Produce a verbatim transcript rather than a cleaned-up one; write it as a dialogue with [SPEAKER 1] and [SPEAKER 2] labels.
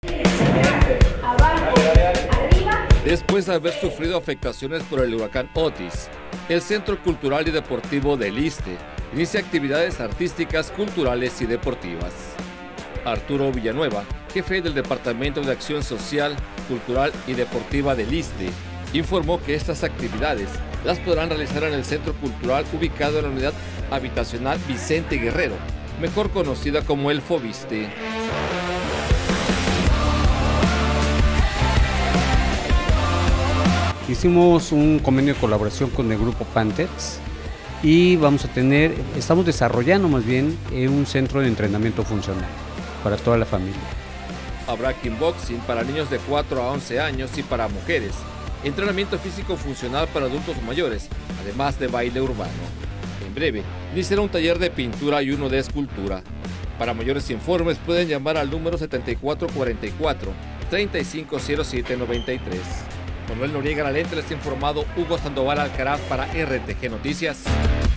[SPEAKER 1] Después de haber sufrido afectaciones por el huracán Otis, el Centro Cultural y Deportivo del Iste inicia actividades artísticas, culturales y deportivas. Arturo Villanueva, jefe del Departamento de Acción Social, Cultural y Deportiva del Iste, informó que estas actividades las podrán realizar en el Centro Cultural ubicado en la Unidad Habitacional Vicente Guerrero, mejor conocida como el Foviste.
[SPEAKER 2] Hicimos un convenio de colaboración con el grupo Panthers y vamos a tener, estamos desarrollando más bien un centro de entrenamiento funcional para toda la familia.
[SPEAKER 1] Habrá kickboxing para niños de cuatro a once años y para mujeres, entrenamiento físico funcional para adultos mayores, además de baile urbano. En breve, iniciará un taller de pintura y uno de escultura. Para mayores informes pueden llamar al número setenta y cuatro cuarenta y cuatro, treinta y cinco cero siete noventa y tres. Manuel Noriega, la lente, les ha informado Hugo Sandoval Alcaraz para R T G Noticias.